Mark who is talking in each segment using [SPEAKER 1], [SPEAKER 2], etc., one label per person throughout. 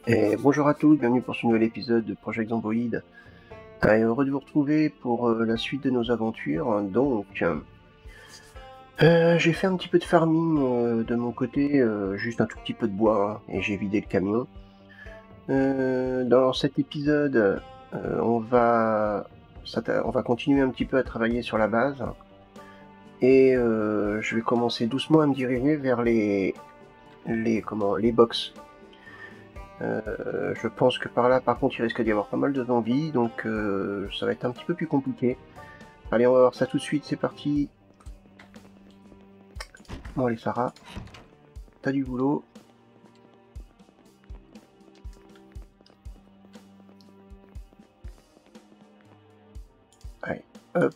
[SPEAKER 1] Et bonjour à tous, bienvenue pour ce nouvel épisode de Project Zomboid. Heureux de vous retrouver pour la suite de nos aventures. Donc, j'ai fait un petit peu de farming de mon côté, juste un tout petit peu de bois, hein, et j'ai vidé le camion. Dans cet épisode, on va continuer un petit peu à travailler sur la base. Et je vais commencer doucement à me diriger vers les box. Je pense que par là, par contre, il risque d'y avoir pas mal de zombies, donc ça va être un petit peu plus compliqué. Allez, on va voir ça tout de suite, c'est parti. Bon, allez, Sarah, t'as du boulot. Allez, hop.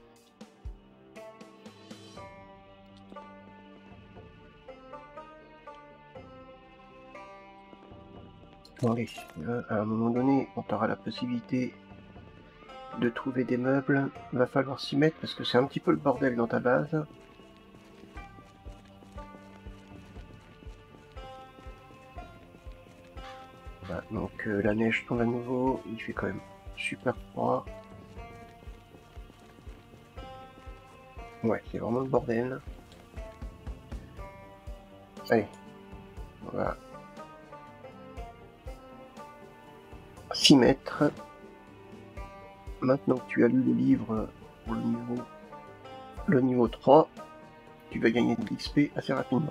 [SPEAKER 1] Bon, allez, à un moment donné, on aura la possibilité de trouver des meubles. Va falloir s'y mettre parce que c'est un petit peu le bordel dans ta base. Voilà, donc la neige tombe à nouveau, il fait quand même super froid. Ouais, c'est vraiment le bordel. Allez, on va s'y mettre. Maintenant que tu as lu le livre pour le niveau 3, tu vas gagner de l'XP assez rapidement.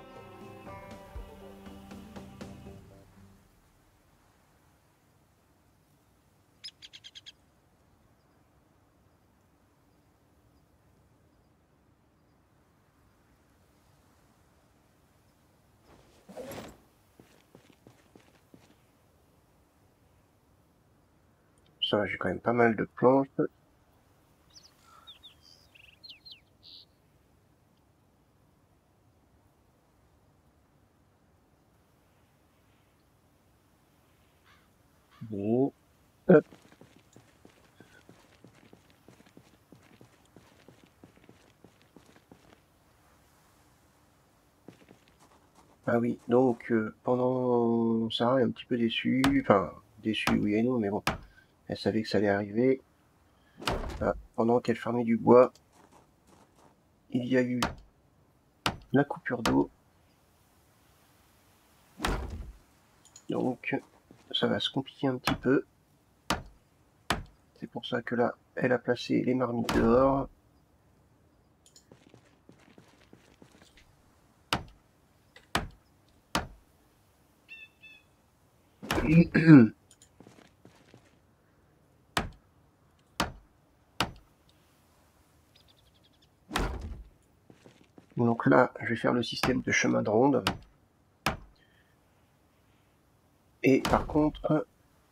[SPEAKER 1] Ça va, j'ai quand même pas mal de planches. Bon, hop. Ah oui, donc pendant Sarah est un petit peu déçue, enfin déçue oui et non, mais bon, elle savait que ça allait arriver. Ah, pendant qu'elle farmait du bois, il y a eu la coupure d'eau. Donc ça va se compliquer un petit peu. C'est pour ça que là, elle a placé les marmites dehors. Donc là, je vais faire le système de chemin de ronde. Et par contre,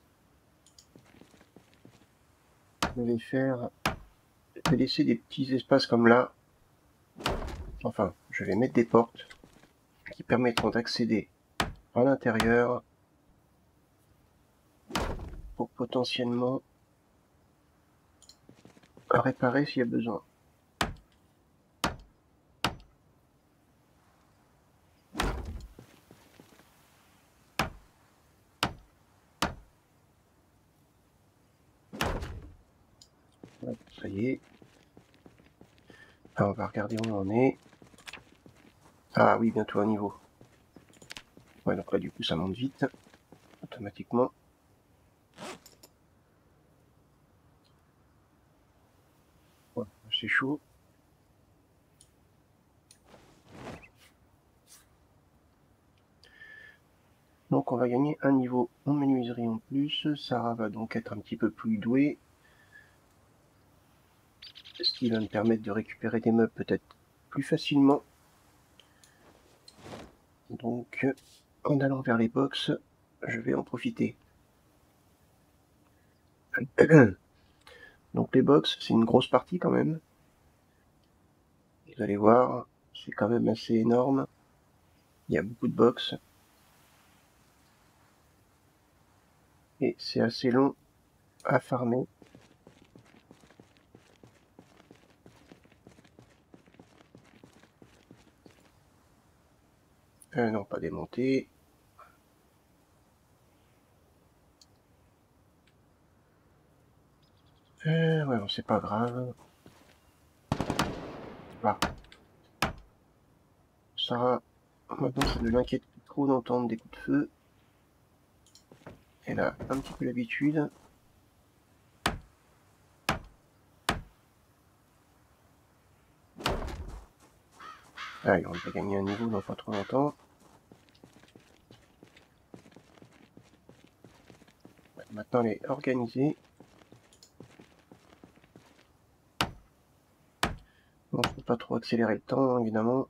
[SPEAKER 1] je vais laisser des petits espaces comme là. Enfin, je vais mettre des portes qui permettront d'accéder à l'intérieur pour potentiellement réparer s'il y a besoin. Ça y est. Alors, on va regarder où on en est. Ah oui, bientôt un niveau. Ouais, donc là, du coup, ça monte vite, automatiquement. Ouais, c'est chaud. Donc, on va gagner un niveau en menuiserie en plus. Sarah va donc être un petit peu plus douée. Ce qui va me permettre de récupérer des meubles peut-être plus facilement. Donc, en allant vers les box, je vais en profiter. Donc les box, c'est une grosse partie quand même. Vous allez voir, c'est quand même assez énorme. Il y a beaucoup de box. Et c'est assez long à farmer. Non, pas démonter. Ouais, bon, c'est pas grave. Voilà. Sarah, maintenant ça ne l'inquiète plus trop d'entendre des coups de feu. Elle a un petit peu l'habitude. Allez, on va gagner un niveau dans pas trop longtemps. Maintenant, elle est organisée. Bon, je ne peux pas trop accélérer le temps, évidemment.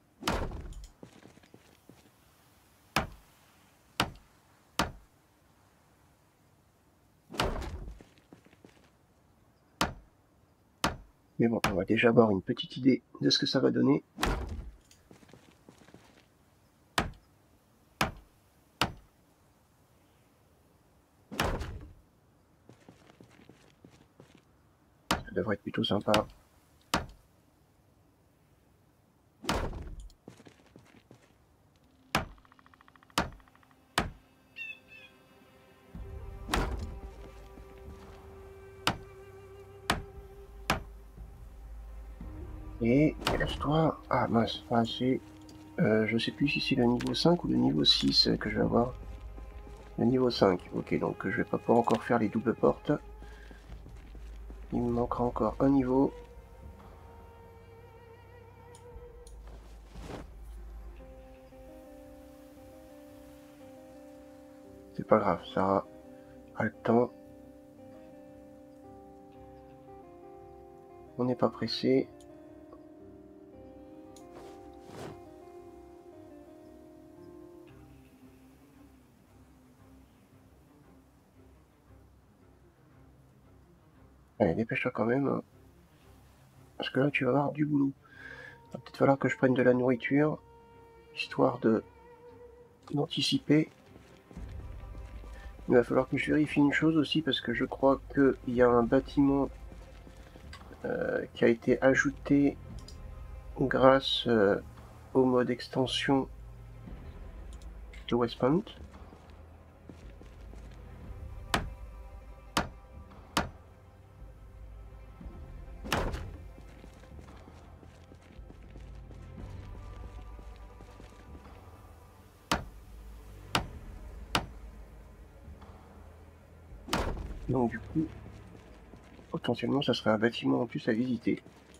[SPEAKER 1] Mais bon, on va déjà avoir une petite idée de ce que ça va donner. Ça devrait être plutôt sympa. Et lâche-toi. Ah mince, pas assez. Je sais plus si c'est le niveau 5 ou le niveau 6 que je vais avoir. Le niveau 5, ok, donc je vais pas pouvoir encore faire les doubles portes. Il me manquera encore un niveau. C'est pas grave, ça a le temps. On n'est pas pressé. Allez, dépêche-toi quand même. Parce que là, tu vas avoir du boulot. Il va peut-être falloir que je prenne de la nourriture, histoire d'anticiper. Il va falloir que je vérifie une chose aussi, parce que je crois qu'il y a un bâtiment qui a été ajouté grâce au mode extension de West Point. Donc du coup, potentiellement, ça serait un bâtiment en plus à visiter.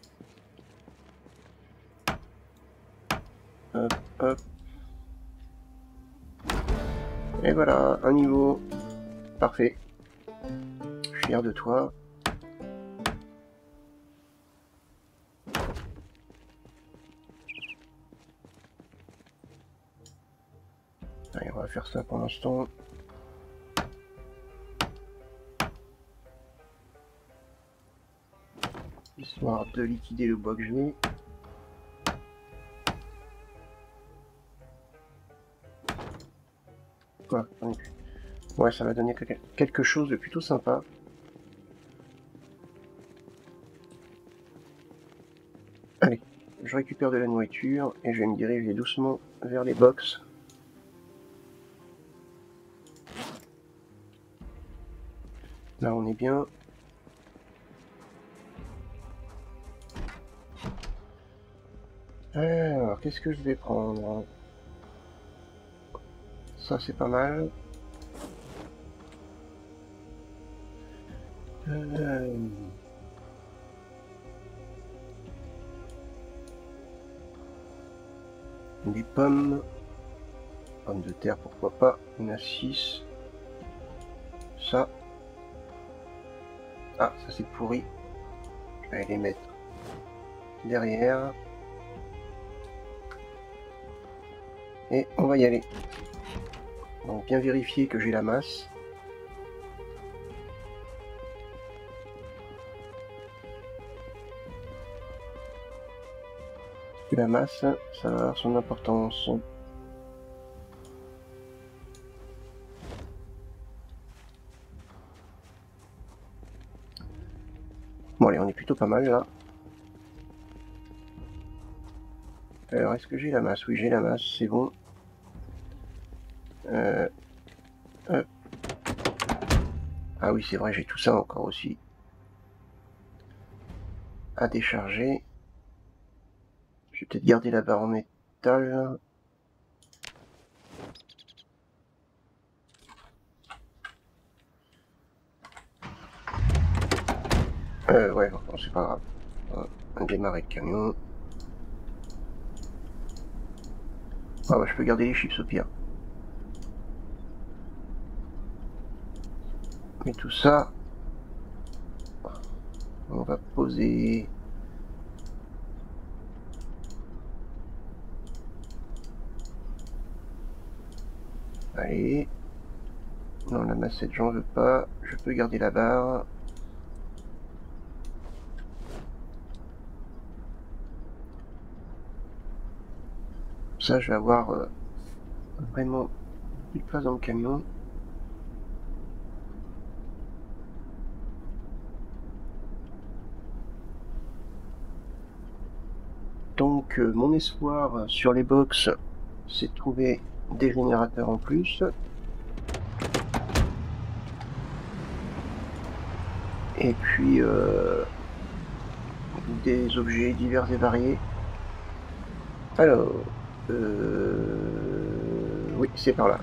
[SPEAKER 1] Hop, hop. Et voilà, un niveau. Parfait. Je suis fier de toi. Allez, on va faire ça pour l'instant. Histoire de liquider le bois que j'ai. Quoi, ouais, ça va donner quelque chose de plutôt sympa. Allez, je récupère de la nourriture et je vais me diriger doucement vers les box. Là, on est bien. Alors, qu'est-ce que je vais prendre? Ça, c'est pas mal. Des pommes. Pommes de terre, pourquoi pas. On a 6. Ça. Ah, ça c'est pourri. Je vais les mettre derrière. Et on va y aller. Donc bien vérifier que j'ai la masse. Que la masse, ça va avoir son importance. Bon allez, on est plutôt pas mal là. Alors est-ce que j'ai la masse? Oui, j'ai la masse, c'est bon. Ah oui, c'est vrai, j'ai tout ça encore aussi. à décharger. Je vais peut-être garder la barre en métal. Ouais, bon, c'est pas grave. On va démarrer le camion. Ah bah, je peux garder les chips au pire. Mais tout ça, on va poser. Allez. Non, la massette, j'en veux pas. Je peux garder la barre. Ça, je vais avoir vraiment plus de place dans le camion. Donc, mon espoir sur les box, c'est de trouver des générateurs en plus. Et puis, des objets divers et variés. Alors, oui, c'est par là.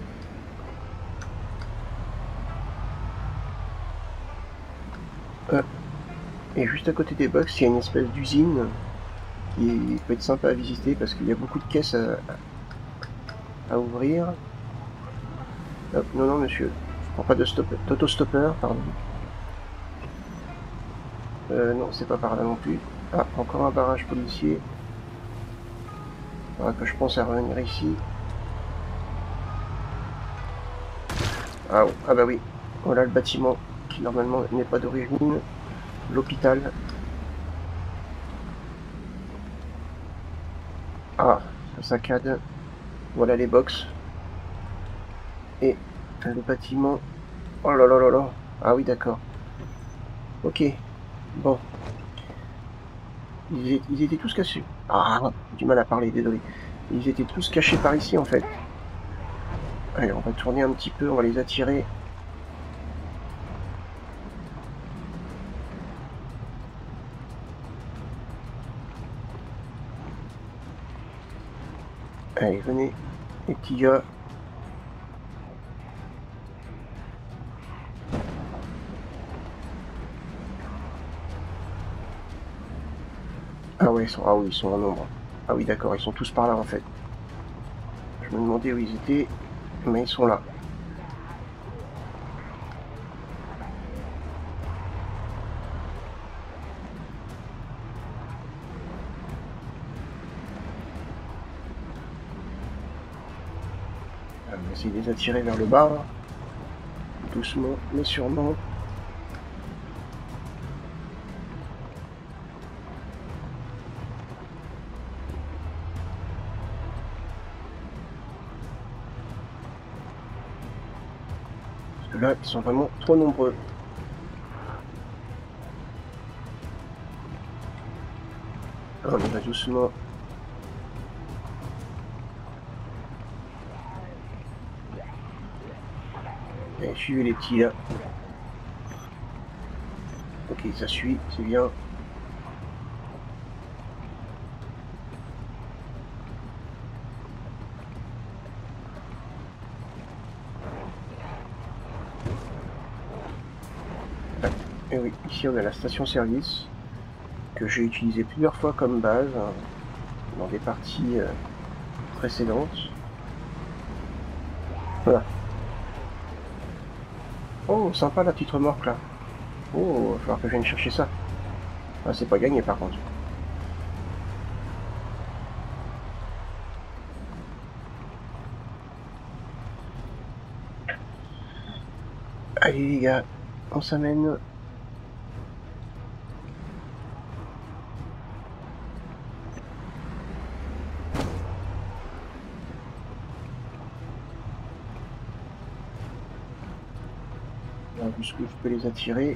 [SPEAKER 1] Et juste à côté des box, il y a une espèce d'usine qui peut être sympa à visiter parce qu'il y a beaucoup de caisses à ouvrir. Hop, non, non, monsieur, je prends pas d'autostoppeur, pardon. Non, c'est pas par là non plus. Ah, encore un barrage policier. Faudra que je pense à revenir ici. Ah, ah bah oui, voilà le bâtiment qui normalement n'est pas d'origine. L'hôpital. Ah, ça saccade. Voilà les box. Et le bâtiment. Oh là là là là. Ah oui, d'accord. Ok. Bon. Ils étaient tous cachés. Ah, j'ai du mal à parler, désolé. Ils étaient tous cachés par ici en fait. Allez, on va tourner un petit peu, on va les attirer. Allez, venez, les petits gars. Ah ouais, ah oui, ils sont en nombre. Ah oui, d'accord, ils sont tous par là en fait. Je me demandais où ils étaient, mais ils sont là. On va essayer de les attirer vers le bas. Doucement, mais sûrement. Parce que là, ils sont vraiment trop nombreux. On y va doucement. Allez, suivez les petits là. Ok, ça suit, c'est bien. Et oui, ici on a la station-service que j'ai utilisé plusieurs fois comme base dans des parties précédentes. Voilà. Oh, sympa la petite remorque là. Oh, il va falloir que je vienne chercher ça. Ah, c'est pas gagné par contre. Allez les gars, on s'amène. Puisque je peux les attirer.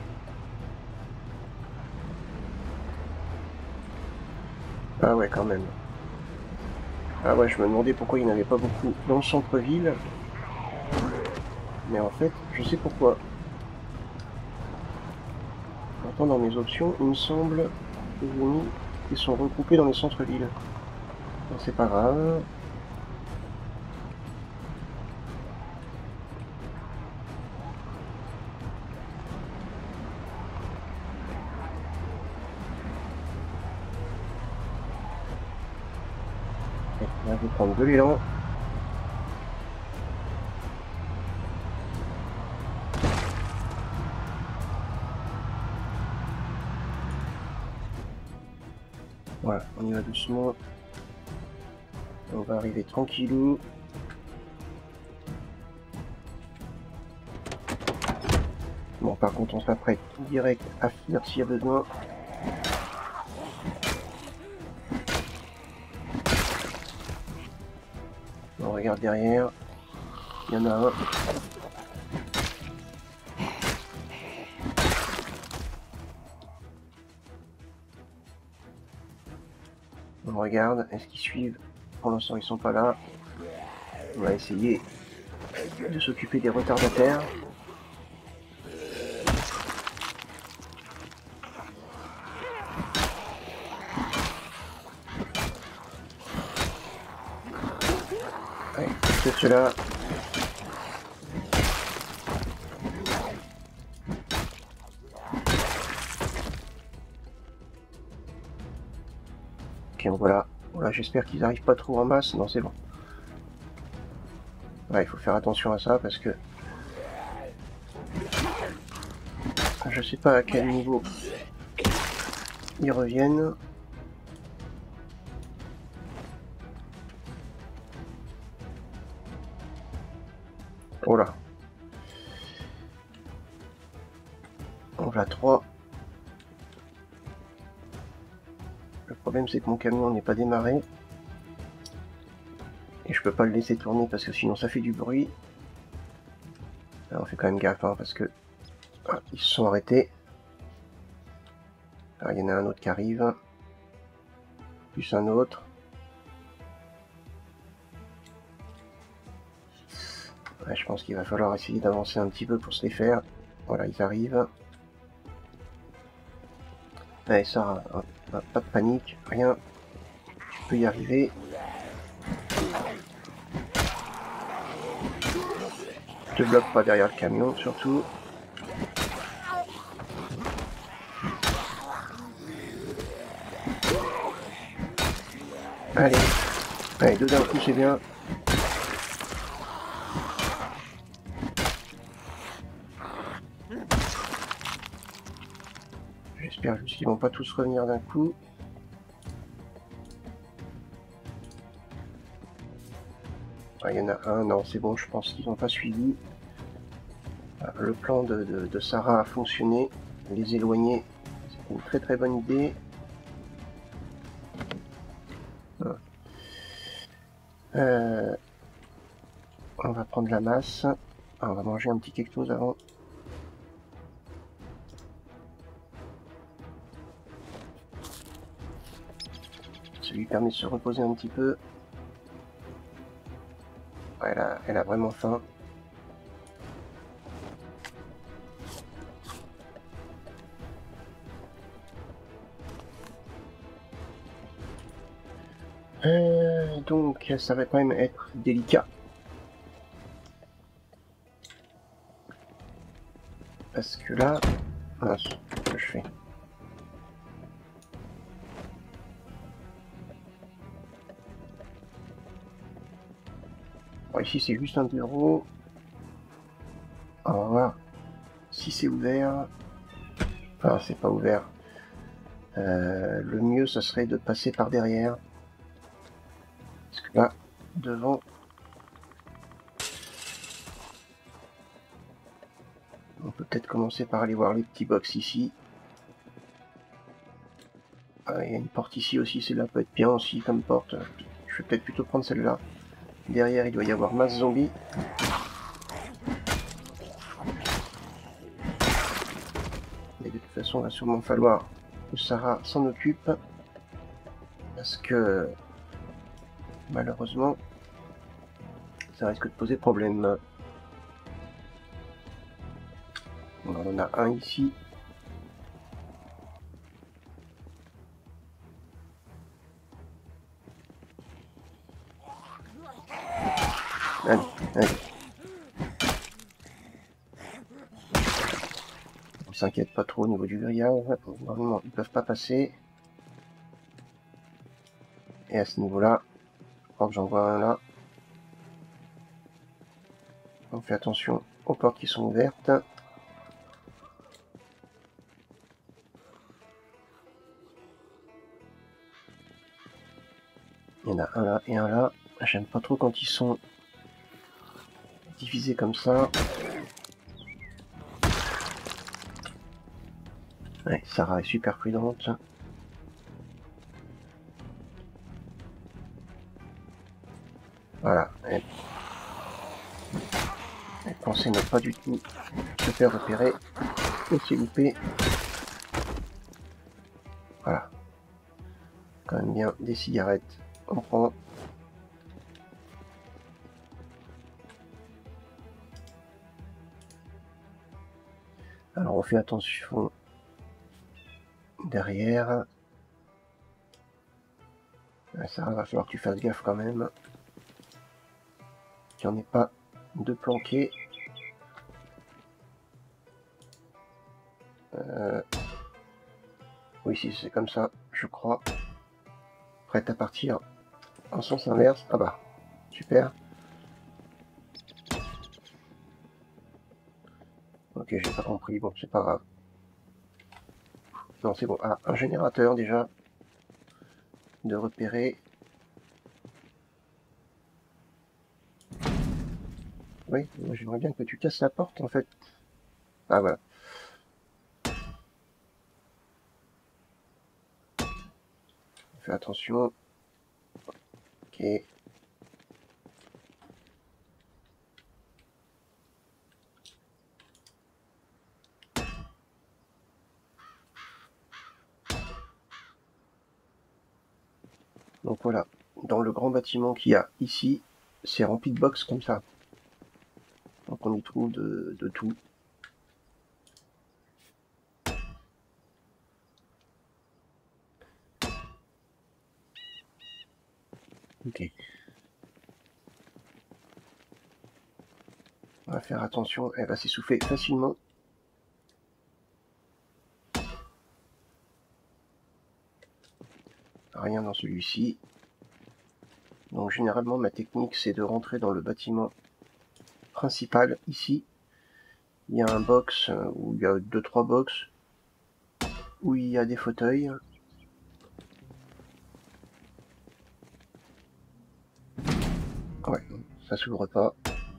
[SPEAKER 1] Ah ouais, quand même. Ah ouais, je me demandais pourquoi il n'y en avait pas beaucoup dans le centre-ville. Mais en fait, je sais pourquoi. Pourtant, dans mes options, il me semble les ennemis qui sont regroupés dans les centres-villes. Bon, c'est pas grave. Et là, je vais prendre de l'élan. Voilà, on y va doucement. On va arriver tranquillou. Bon, par contre, on s'apprête direct à finir s'il y a besoin. On regarde derrière. Il y en a un. On regarde. Est-ce qu'ils suivent? Pour l'instant, ils sont pas là. On va essayer de s'occuper des retardataires. Allez, c'est cela. Ok, voilà. Voilà, j'espère qu'ils n'arrivent pas trop en masse. Non, c'est bon. Ouais, il faut faire attention à ça parce que je sais pas à quel niveau ils reviennent. Oh là. On va 3. Le problème c'est que mon camion n'est pas démarré. Et je peux pas le laisser tourner parce que sinon ça fait du bruit. Alors on fait quand même gaffe hein, parce que ah, ils se sont arrêtés. Alors il y en a un autre qui arrive. Plus un autre. Ouais, je pense qu'il va falloir essayer d'avancer un petit peu pour se les faire. Voilà, ils arrivent. Allez, ça, pas de panique, rien. Tu peux y arriver. Te bloque pas derrière le camion, surtout. Allez, allez, deux d'un coup, c'est bien. J'espère juste qu'ils vont pas tous revenir d'un coup. Ah, il y en a un, non, c'est bon, je pense qu'ils n'ont pas suivi. Le plan de Sarah a fonctionné. Les éloigner, c'est une très très bonne idée. On va prendre la masse. Ah, on va manger un petit quelque chose avant. Ça lui permet de se reposer un petit peu. Ouais, elle a vraiment faim. Donc ça va quand même être délicat. Parce que là... Mince, qu'est-ce que je fais? Bon, ici c'est juste un bureau. On va voir si c'est ouvert. Enfin, c'est pas ouvert. Le mieux, ça serait de passer par derrière. Parce que là, devant... On peut peut-être commencer par aller voir les petits box ici. Ah, il y a une porte ici aussi, celle-là peut être bien aussi comme porte. Je vais peut-être plutôt prendre celle-là. Derrière, il doit y avoir masse zombies. Mais de toute façon, il va sûrement falloir que Sarah s'en occupe. Parce que, malheureusement, ça risque de poser problème. On en a un ici. Allez, allez. On s'inquiète pas trop au niveau du grillage. Normalement, ils peuvent pas passer. Et à ce niveau-là, je crois que j'en vois un là. On fait attention aux portes qui sont ouvertes. Il y en a un là et un là. J'aime pas trop quand ils sont divisés comme ça. Ouais, Sarah est super prudente. Voilà. Elle pensait ne pas du tout se faire repérer. Et s'est loupé. Voilà. Quand même bien des cigarettes. On prend. Alors on fait attention derrière. Ça va falloir que tu fasses gaffe quand même. Qu'il n'y en ait pas de planqués. Oui, si c'est comme ça, je crois. Prête à partir en sens inverse. Ah bah, super. Ok, j'ai pas compris. Bon, c'est pas grave. Non, c'est bon. Ah, un générateur déjà. De repérer. Oui, moi j'aimerais bien que tu casses la porte en fait. Ah voilà. Fais attention. Ok. Donc voilà. Dans le grand bâtiment qu'il y a ici, c'est rempli de box comme ça. Donc on y trouve de tout. Ok. On va faire attention, elle va s'essouffler facilement. Rien dans celui-ci. Donc généralement ma technique c'est de rentrer dans le bâtiment principal ici. Il y a un box où il y a 2-3 box où il y a des fauteuils. Ouais, ça s'ouvre pas.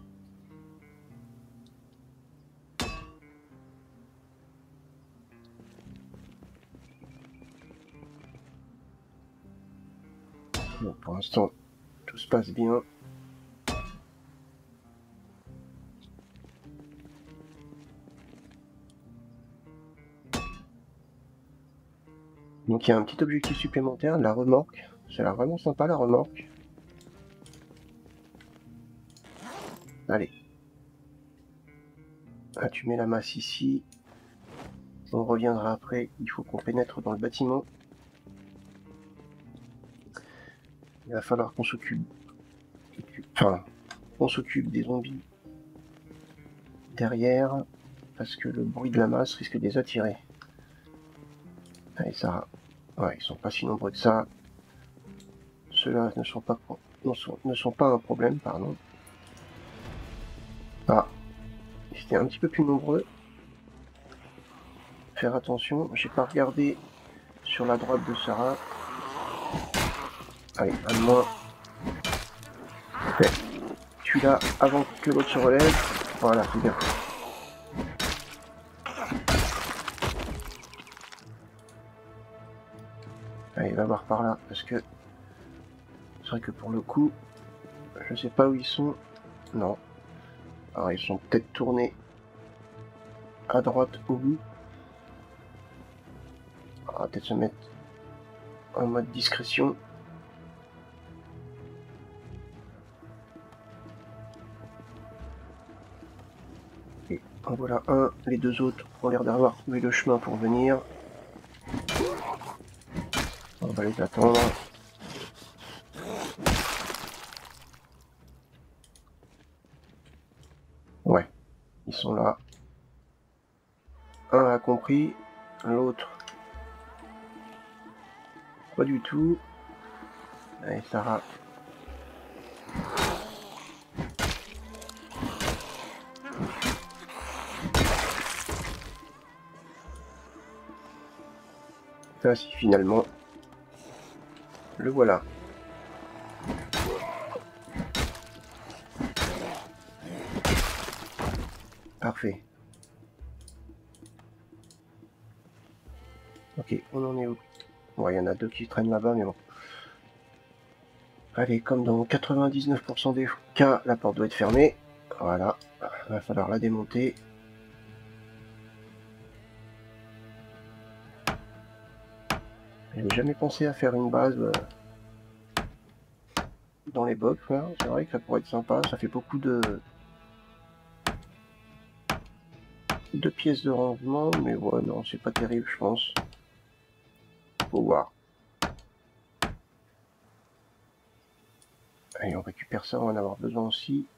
[SPEAKER 1] Bon, pour l'instant, tout se passe bien. Donc il y a un petit objectif supplémentaire, la remorque. Ça a l'air vraiment sympa la remorque. Allez. Ah, tu mets la masse ici. On reviendra après. Il faut qu'on pénètre dans le bâtiment. Il va falloir qu'on s'occupe. Enfin, on s'occupe des zombies derrière. Parce que le bruit de la masse risque de les attirer. Allez, ça. Ouais, ils sont pas si nombreux que ça. Ceux-là ne sont pas un problème, pardon. Ah, ils étaient un petit peu plus nombreux. Faire attention, j'ai pas regardé sur la droite de Sarah. Allez, un de moins. Ok. Tu l'as avant que l'autre se relève. Voilà, c'est bien. Allez, va voir par là, parce que c'est vrai que pour le coup, je sais pas où ils sont. Non. Alors ils sont peut-être tournés à droite au bout. On va peut-être se mettre en mode discrétion. Et en voilà un, les deux autres ont l'air d'avoir trouvé le chemin pour venir. On va les attendre. Ils sont là. Un a compris, l'autre pas du tout. Allez, Sarah. Ça, si finalement, le voilà. Parfait. Ok, on en est où? Ouais, il y en a deux qui traînent là-bas, mais bon. Allez, comme dans 99% des cas, la porte doit être fermée. Voilà, il va falloir la démonter. J'avais jamais pensé à faire une base dans les box, là. C'est vrai que ça pourrait être sympa, ça fait beaucoup de pièces de rangement, mais ouais, non, c'est pas terrible, je pense. Faut voir. Allez, on récupère ça, on va en avoir besoin aussi.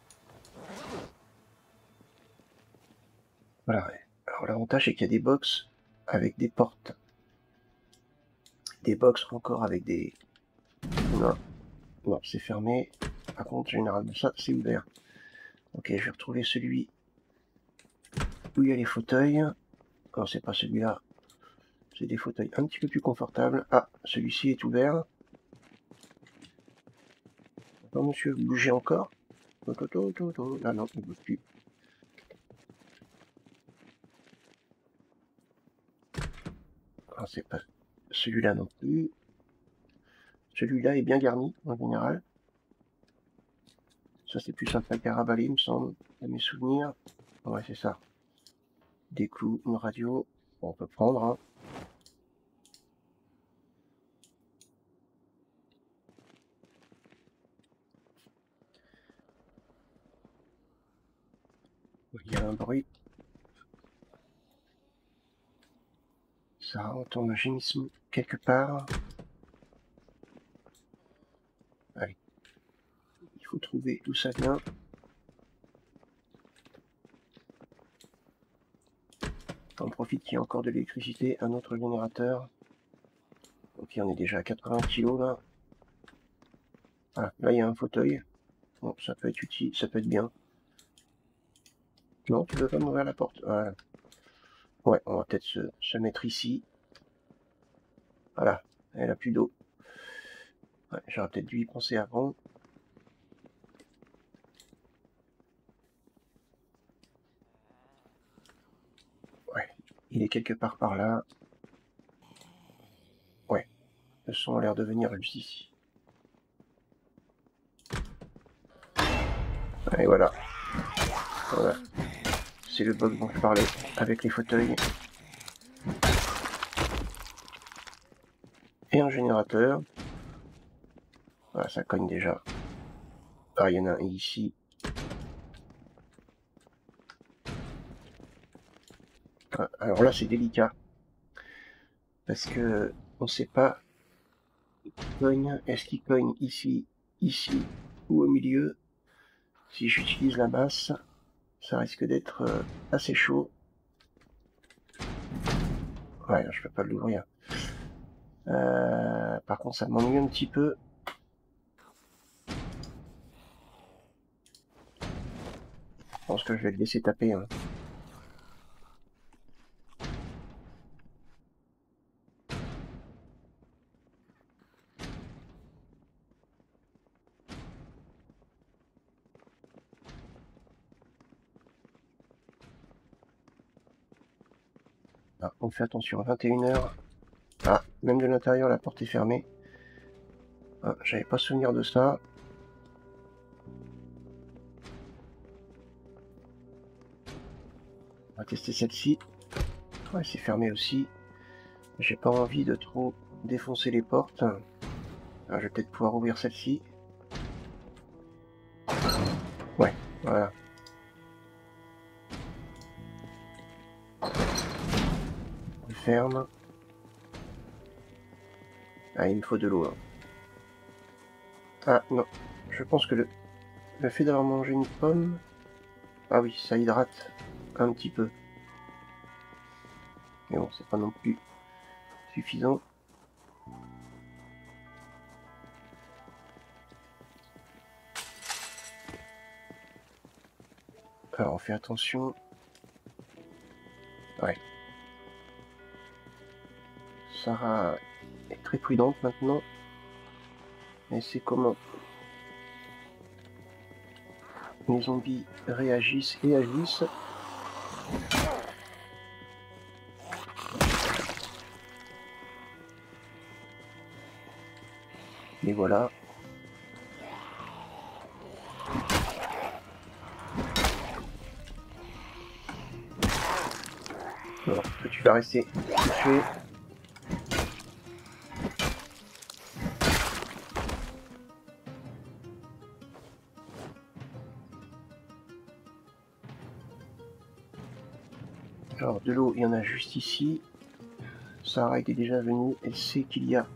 [SPEAKER 1] Voilà. Alors l'avantage, c'est qu'il y a des box avec des portes. Des box encore avec des... Non, non, c'est fermé. Par contre, généralement, ça, c'est ouvert. Ok, je vais retrouver celui où il y a les fauteuils. Non, c'est pas celui-là. C'est des fauteuils un petit peu plus confortables. Ah, celui-ci est ouvert. Non, monsieur, vous bougez encore. Là, non, il ne bouge plus. Ah, c'est pas celui-là non plus. Celui-là est bien garni, en général. Ça, c'est plus simple à carabaler, il me semble, à mes souvenirs. Ouais, c'est ça. Des clous, une radio. Bon, on peut prendre, hein. Il y a un bruit. Ça entend un gémissement quelque part. Allez. Il faut trouver d'où ça vient. On profite qu'il y a encore de l'électricité. Un autre générateur. Ok, on est déjà à 80 kg là. Ah, là il y a un fauteuil. Bon, ça peut être utile, ça peut être bien. Non, tu veux pas m'ouvrir la porte? Voilà. Ouais, on va peut-être se mettre ici. Voilà, elle a plus d'eau. Ouais, j'aurais peut-être dû y penser avant. Ouais, il est quelque part par là. Ouais, le son a l'air de venir juste ici. Et voilà. Voilà. C'est le bug dont je parlais, avec les fauteuils. Et un générateur. Voilà, ça cogne déjà. Ah, il y en a un ici. Ah, alors là, c'est délicat. Parce que on sait pas. Cogne. Est-ce qu'il cogne ici, ici ou au milieu? Si j'utilise la masse, ça risque d'être assez chaud. Ouais, je peux pas l'ouvrir. Par contre, ça m'ennuie un petit peu. Je pense que je vais le laisser taper. Hein. Ah, on fait attention, 21h. Ah, même de l'intérieur, la porte est fermée. Ah, j'avais pas souvenir de ça. On va tester celle-ci. Ouais, c'est fermé aussi. J'ai pas envie de trop défoncer les portes. Ah, je vais peut-être pouvoir ouvrir celle-ci. Ouais, voilà. On ferme. Ah, il me faut de l'eau. Hein. Ah, non. Je pense que le fait d'avoir mangé une pomme... Ah oui, ça hydrate. un petit peu. Mais bon, c'est pas non plus suffisant. Alors on fait attention. Ouais. Sarah est très prudente maintenant. Et c'est comment les zombies réagissent et agissent. Et voilà. Alors, tu vas rester touché. Alors de l'eau, il y en a juste ici. Sarah était déjà venue, elle sait qu'il y a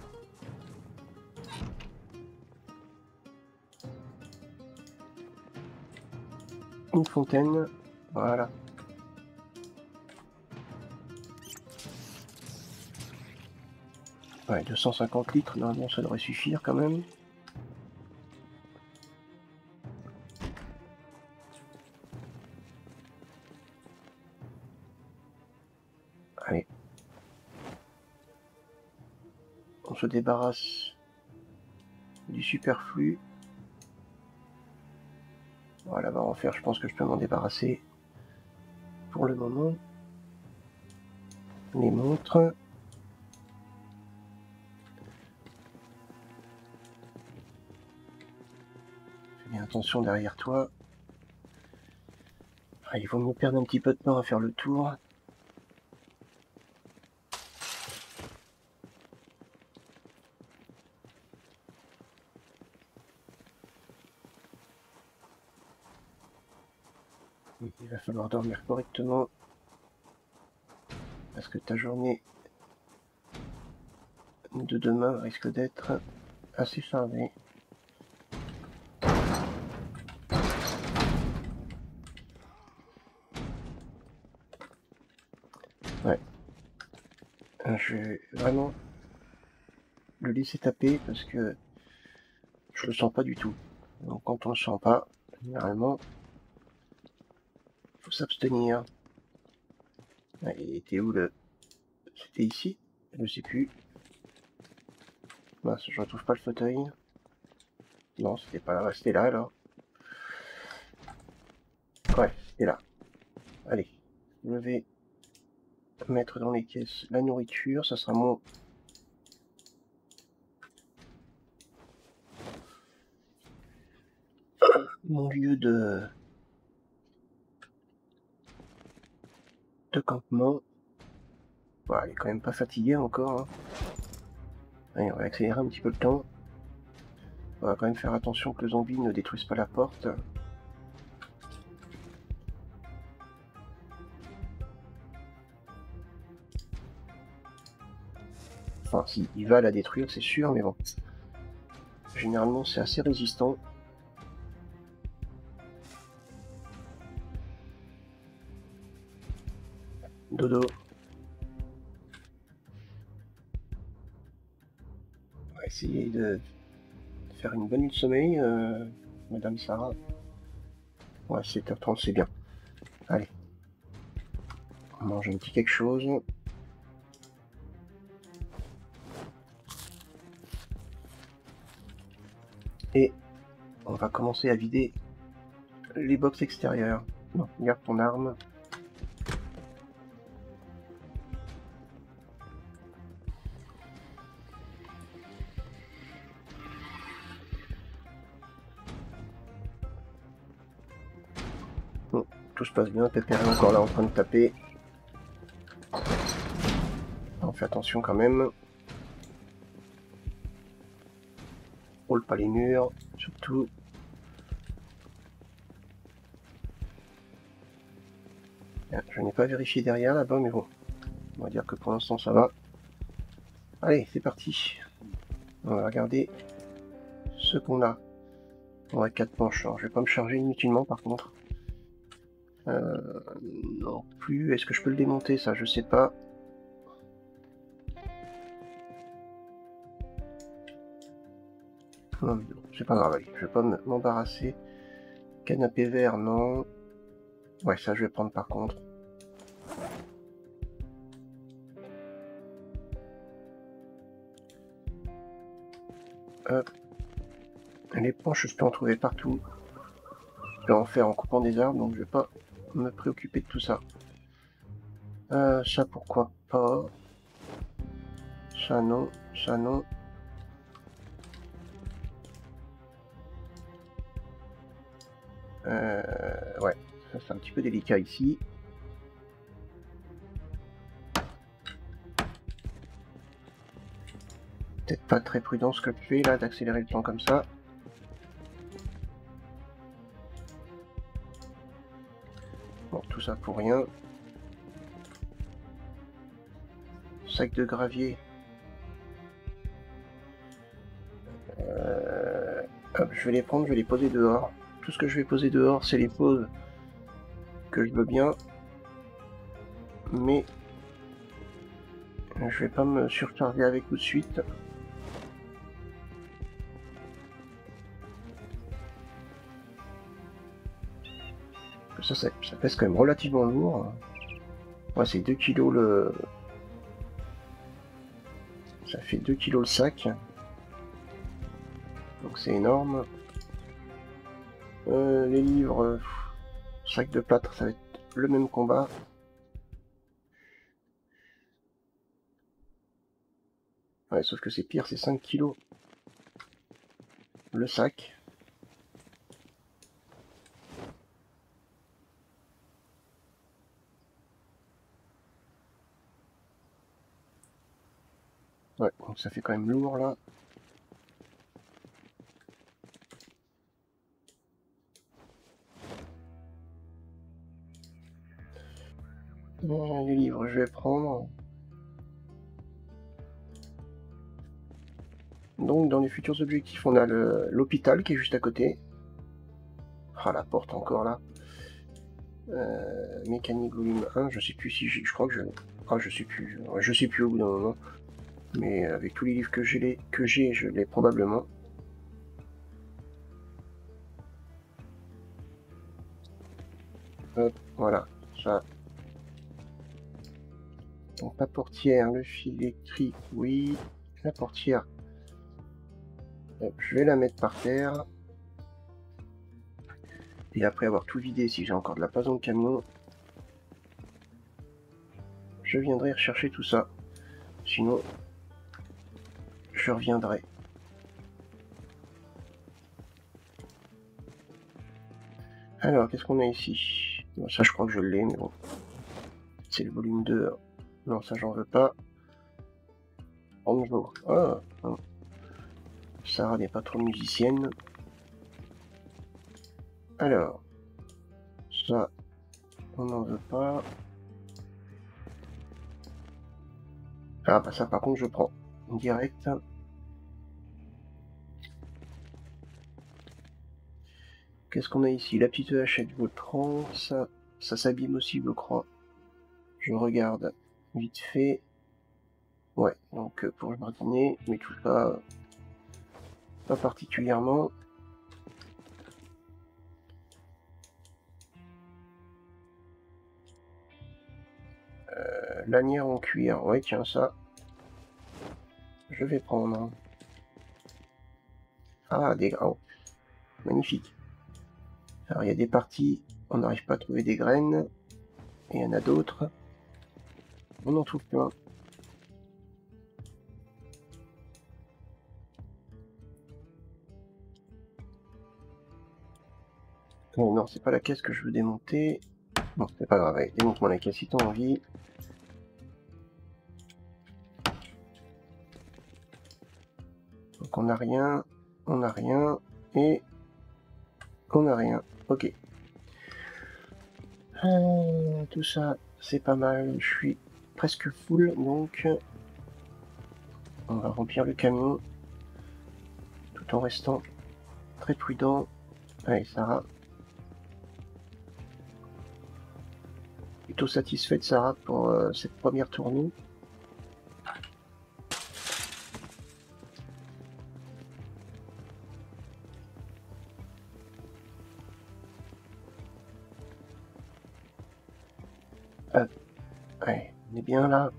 [SPEAKER 1] une fontaine. Voilà. Ouais, 250 litres, normalement ça devrait suffire quand même. Allez. On se débarrasse du superflu. Voilà, va en faire, je pense que je peux m'en débarrasser pour le moment. Les montres. Fais bien attention derrière toi. Ah, il vaut mieux perdre un petit peu de temps à faire le tour. Il va falloir dormir correctement. Parce que ta journée de demain risque d'être assez chargée. Ouais. Je vais vraiment le laisser taper parce que je le sens pas du tout. Donc quand on le sent pas, généralement, faut s'abstenir. Il était où le... C'était ici? Je sais plus. Mince, je retrouve pas le fauteuil. Non, c'était pas là, c'était là alors. Ouais, c'était là. Allez, je vais mettre dans les caisses la nourriture, ça sera mon lieu de campement. Voilà, il est quand même pas fatigué encore. Hein. Allez, on va accélérer un petit peu le temps. On va quand même faire attention que le zombie ne détruise pas la porte. Enfin, si, il va la détruire, c'est sûr, mais bon. Généralement, c'est assez résistant. Dodo. On va essayer de faire une bonne nuit de sommeil, Madame Sarah. Ouais, 7h30, c'est bien. Allez. On mange un petit quelque chose. Et on va commencer à vider les box extérieures. Non, garde ton arme. Bon, tout se passe bien, Pépère est encore là en train de taper. On fait attention quand même. Roule pas les murs, surtout. Je n'ai pas vérifié derrière là-bas, mais bon. On va dire que pour l'instant ça va. Allez, c'est parti. On va regarder ce qu'on a. On a 4 manches. Alors, je vais pas me charger inutilement par contre. Non plus. Est-ce que je peux le démonter, ça? Je sais pas. Non, c'est pas grave, allez, je vais pas m'embarrasser. Canapé vert, non. Ouais, ça je vais prendre par contre. Hop. Les planches, je peux en trouver partout. Je peux en faire en coupant des arbres, donc je vais pas me préoccuper de tout ça. Ça pourquoi pas. Ça non, ça non. Ouais, ça c'est un petit peu délicat ici. Peut-être pas très prudent ce que je fais là, d'accélérer le temps comme ça. Bon, tout ça pour rien. Sac de gravier. Hop, je vais les prendre, je vais les poser dehors. Tout ce que je vais poser dehors, c'est les poses que je veux bien. Mais je vais pas me surcharger avec tout de suite. Ça pèse quand même relativement lourd. Ouais, c'est 2 kg le... Ça fait 2 kg le sac. Donc c'est énorme. Les livres... sac de plâtre, ça va être le même combat. Ouais, sauf que c'est pire, c'est 5 kg le sac. Ouais, donc ça fait quand même lourd là. Les livres, je vais prendre. Donc dans les futurs objectifs, on a l'hôpital qui est juste à côté. Ah, la porte encore là. Mécanique volume 1, je sais plus si je crois que je... Ah, je sais plus. Je sais plus au bout d'un moment. Mais avec tous les livres que j'ai, je l'ai probablement. Hop, voilà, ça. Donc la portière, le fil électrique, oui. La portière, hop, je vais la mettre par terre. Et après avoir tout vidé, si j'ai encore de la place dans le camion, je viendrai rechercher tout ça. Sinon, je reviendrai. Alors, qu'est-ce qu'on a ici? Bon, ça, je crois que je l'ai, mais bon. C'est le volume 2. Non, ça, j'en veux pas. Bonjour. Ah, non. Sarah n'est pas trop musicienne. Alors, ça, on n'en veut pas. Ah, bah ça, par contre, je prends direct. Qu'est-ce qu'on a ici? La petite hachette Vautran, ça s'abîme aussi, je crois. Je regarde vite fait. Ouais, donc pour jardiner, mais tout ça, pas particulièrement. Lanière en cuir, ouais, tiens, ça, je vais prendre. Ah, des grains, magnifique. Alors, il y a des parties, on n'arrive pas à trouver des graines, et il y en a d'autres, on en trouve plein. Oh, non, c'est pas la caisse que je veux démonter. Bon, c'est pas grave, allez, démonte-moi la caisse si t'as envie. Donc on n'a rien, et on n'a rien. Ok. Tout ça, c'est pas mal. Je suis presque full, donc on va remplir le camion tout en restant très prudent. Allez, Sarah. plutôt satisfait de Sarah pour cette première tournée. Ouais, on est bien là.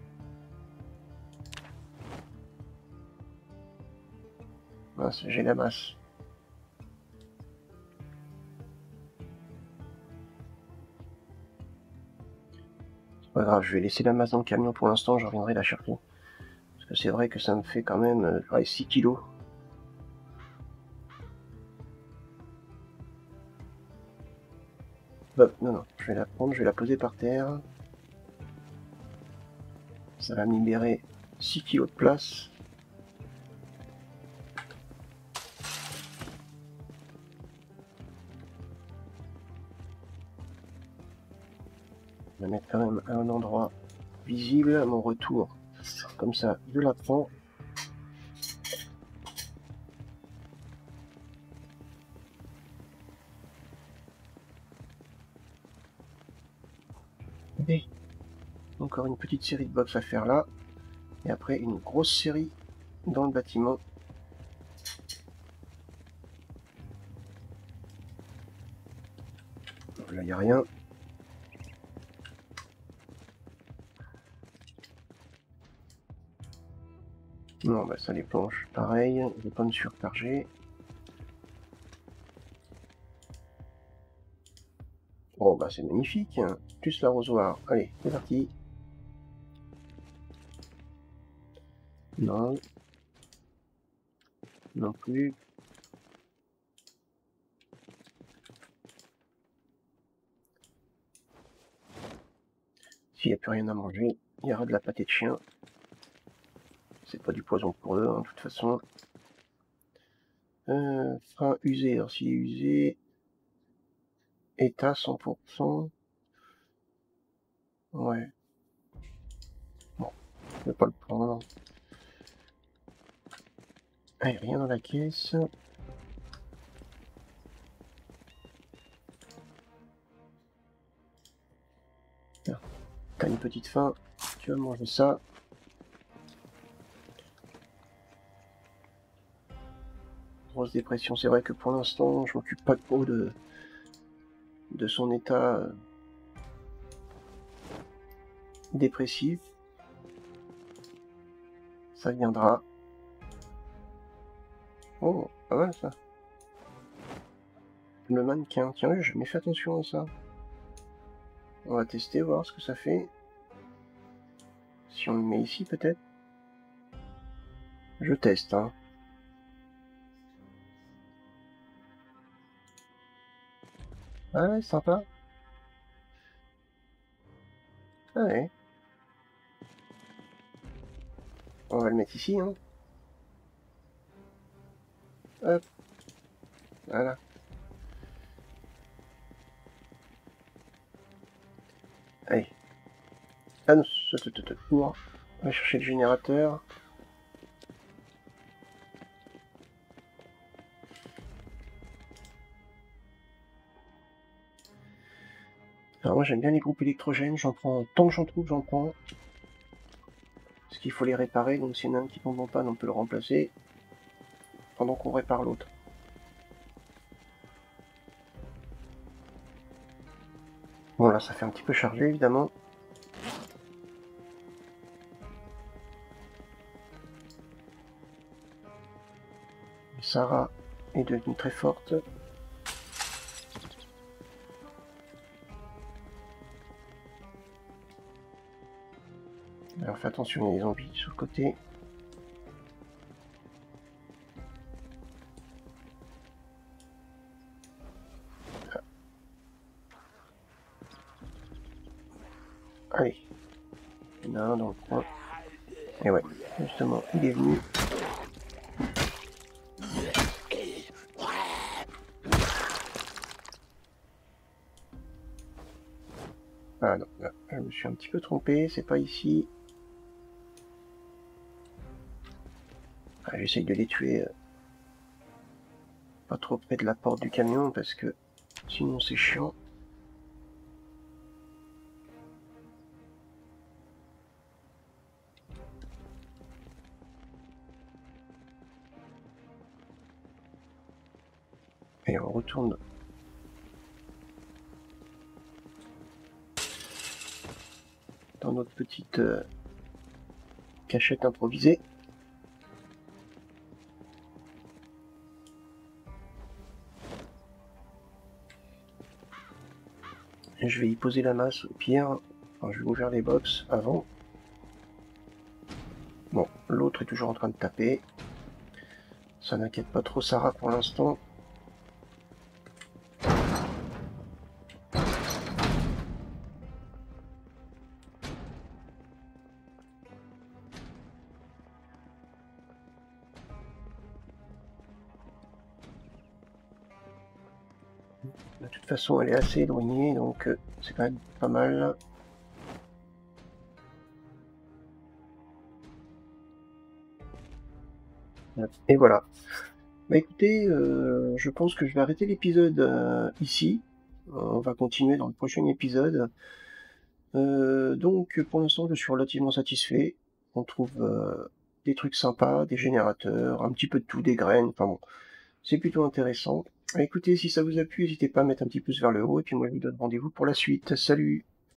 [SPEAKER 1] Mince, j'ai la masse. C'est pas grave, je vais laisser la masse dans le camion pour l'instant, je reviendrai la chercher. Parce que c'est vrai que ça me fait quand même 6 kilos. Hop, non, je vais la prendre, je vais la poser par terre. Ça va me libérer 6 kilos de place. Je vais mettre quand même à un endroit visible à mon retour. Comme ça, je la prends. Et encore une petite série de box à faire là. Et après une grosse série dans le bâtiment. Là, il n'y a rien. Non, bah ça, les planches, pareil. Je vais pas me surcharger. Bon, bah c'est magnifique. Plus l'arrosoir. Allez, c'est parti. Non. Non plus. S'il n'y a plus rien à manger, il y aura de la pâtée de chien. C'est pas du poison pour eux, hein, de toute façon. Frein usé. Alors s'il est usé, état 100%. Ouais. Bon, je vais pas le prendre. Allez, rien dans la caisse. Tiens, t'as une petite faim, tu vas manger ça. Grosse dépression, c'est vrai que pour l'instant, je m'occupe pas trop de son état dépressif. Ça viendra. Oh, pas mal ça. Le mannequin, tiens, j'ai jamais fait attention à ça. On va tester, voir ce que ça fait. Si on le met ici, peut-être. Je teste, hein. Ah ouais, sympa. Ah ouais. On va le mettre ici, hein. Hop. Voilà. Allez. Ah non, on va chercher le générateur. Alors moi j'aime bien les groupes électrogènes, j'en prends tant que j'en trouve, j'en prends. Parce qu'il faut les réparer, donc s'il y en a un qui tombe en panne, on peut le remplacer. Pendant qu'on répare l'autre. Bon là ça fait un petit peu chargé évidemment. Sarah est devenue très forte. Alors fais attention, il y a des zombies sur le côté. Allez. Il y en a un dans le coin. Et ouais, justement, il est venu. Ah non, là, je me suis un petit peu trompé, c'est pas ici. Ah, j'essaye de les tuer pas trop près de la porte du camion parce que sinon c'est chiant. Et on retourne dans notre petite cachette improvisée. Et je vais y poser la masse au pire. Enfin, je vais ouvrir les box avant. Bon, l'autre est toujours en train de taper. Ça n'inquiète pas trop Sarah pour l'instant. De toute façon, elle est assez éloignée, donc c'est quand même pas mal. Et voilà. Bah écoutez, je pense que je vais arrêter l'épisode ici. On va continuer dans le prochain épisode. Donc pour l'instant, je suis relativement satisfait. On trouve des trucs sympas, des générateurs, un petit peu de tout, des graines, enfin bon, c'est plutôt intéressant. Écoutez, si ça vous a plu, n'hésitez pas à mettre un petit pouce vers le haut, et puis moi je vous donne rendez-vous pour la suite. Salut!